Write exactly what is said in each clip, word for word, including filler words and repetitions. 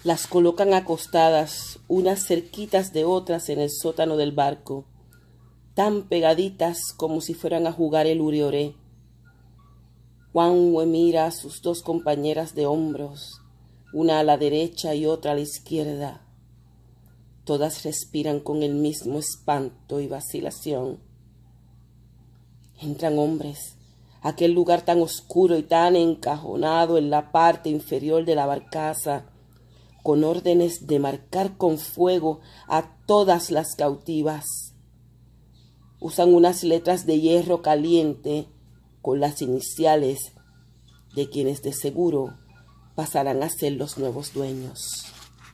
Las colocan acostadas, unas cerquitas de otras en el sótano del barco, tan pegaditas como si fueran a jugar el urioré. Juanhue mira a sus dos compañeras de hombros, una a la derecha y otra a la izquierda. Todas respiran con el mismo espanto y vacilación. Entran hombres a aquel lugar tan oscuro y tan encajonado en la parte inferior de la barcaza, con órdenes de marcar con fuego a todas las cautivas. Usan unas letras de hierro caliente con las iniciales de quienes de seguro pasarán a ser los nuevos dueños.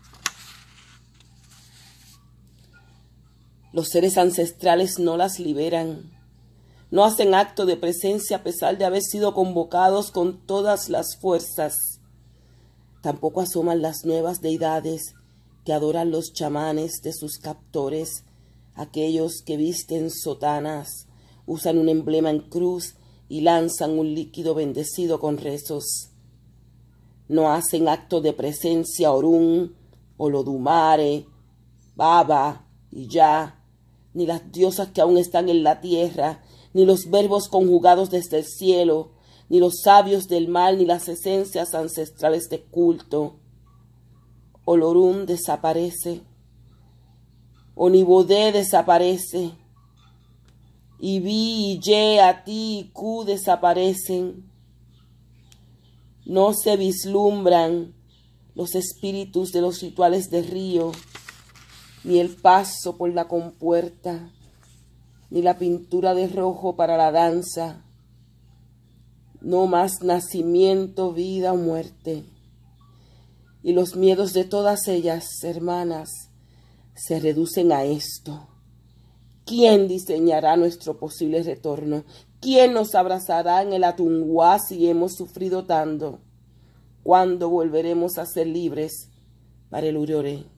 Los seres ancestrales no las liberan, no hacen acto de presencia a pesar de haber sido convocados con todas las fuerzas. Tampoco asoman las nuevas deidades que adoran los chamanes de sus captores, aquellos que visten sotanas, usan un emblema en cruz y lanzan un líquido bendecido con rezos. No hacen acto de presencia Orún, Olodumare, Baba y Ya, ni las diosas que aún están en la tierra, ni los verbos conjugados desde el cielo, ni los sabios del mal, ni las esencias ancestrales de culto. Olorún desaparece, Onibodé desaparece, Ibi, Iye, Ati y Ku desaparecen. No se vislumbran los espíritus de los rituales de río, ni el paso por la compuerta, ni la pintura de rojo para la danza. No más nacimiento, vida o muerte. Y los miedos de todas ellas, hermanas, se reducen a esto. ¿Quién diseñará nuestro posible retorno? ¿Quién nos abrazará en el Atunguá si hemos sufrido tanto? ¿Cuándo volveremos a ser libres para el Urioré?